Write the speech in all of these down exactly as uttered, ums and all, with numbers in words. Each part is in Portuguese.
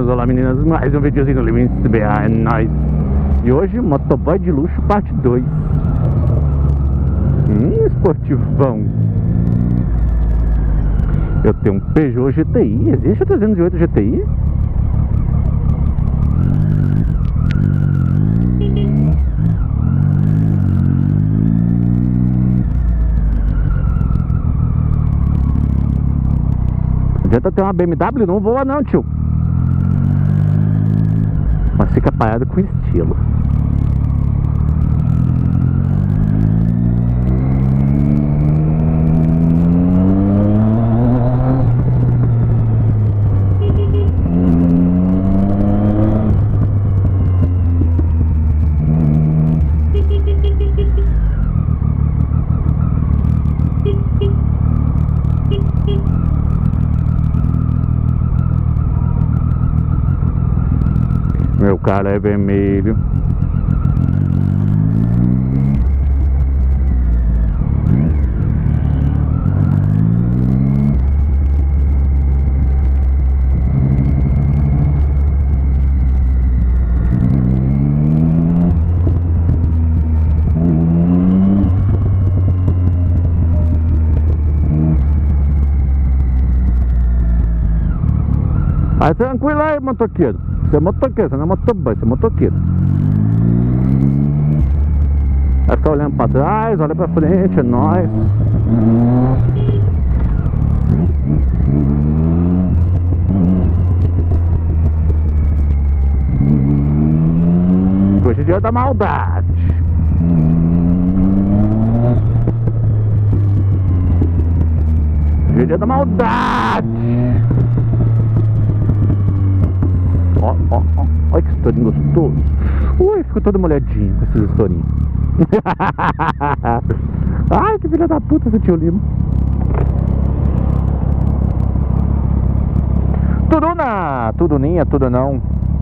meninos, olá meninas, mais um videozinho do Lewin C B A, é nóis. E hoje, motoboy de luxo parte dois. Hum, esportivão. Eu tenho um Peugeot G T I, existe o trezentos e oito G T I? Adianta ter uma B M W, não voa não, tio. Mas fica parado com estilo. Meu carro é vermelho. Aí tranquilo aí, motoqueiro. Você é motoqueiro, você não é motoboy, você é motoqueiro. Vai ficar olhando pra trás, olha pra frente, é nóis. Hoje é dia da maldade. Hoje é dia da maldade. Ó, ó, ó, olha que estourinho gostoso. Ui, ficou todo molhadinho com esses estourinhos. Ai, que filha da puta esse tio Lima. Tudo na, tudo ninha, tudo não.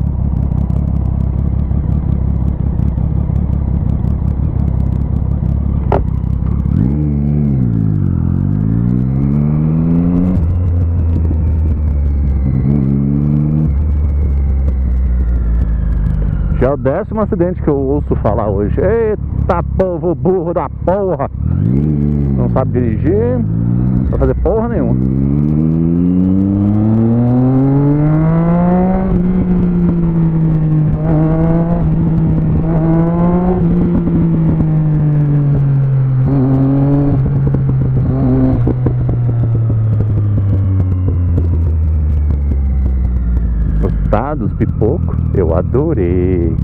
Já é o décimo acidente que eu ouço falar hoje. Eita, povo burro da porra! Não sabe dirigir, não vai fazer porra nenhuma. Gostados, pipoco? Eu adorei.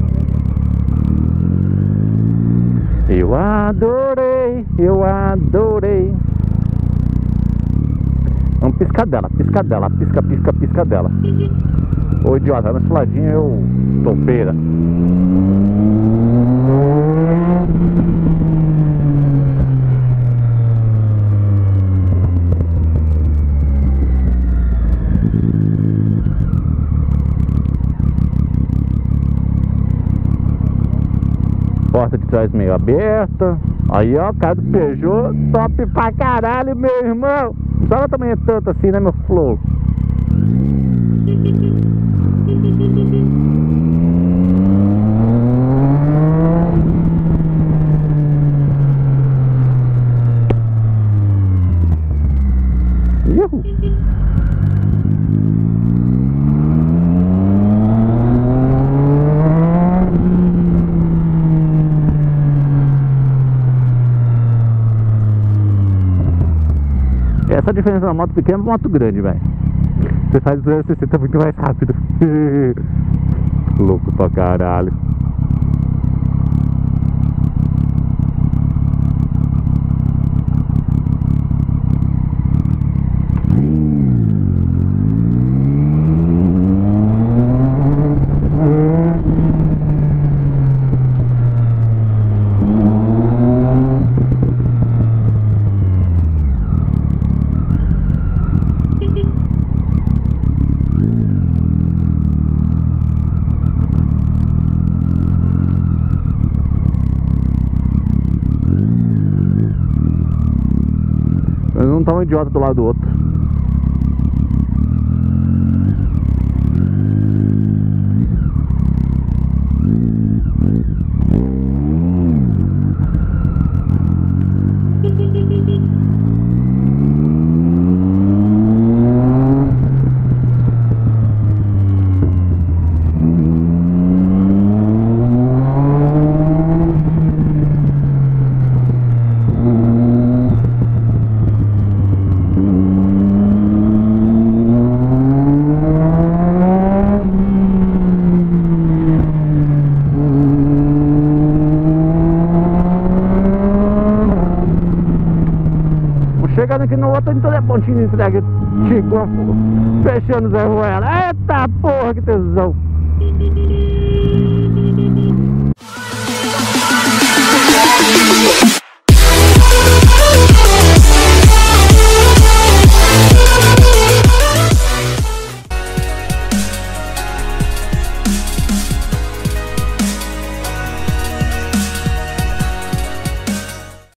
Eu adorei, eu adorei. Vamos piscadela, piscadela, pisca, pisca, piscadela. Ô idiota, nesse ladinho eu topeira. Porta de trás meio aberta. Aí ó, cara do Peugeot, top pra caralho, meu irmão. Só ela também é tanto assim, né, meu flor? Uhul. Essa diferença da moto pequena pra moto grande, velho. Você faz duzentos e sessenta muito mais rápido. Louco pra caralho. não tá um idiota do lado do outro. botando toda a pontinha de entrega. Chegou, fechando o Zé Ruela. Eita porra, que tesão.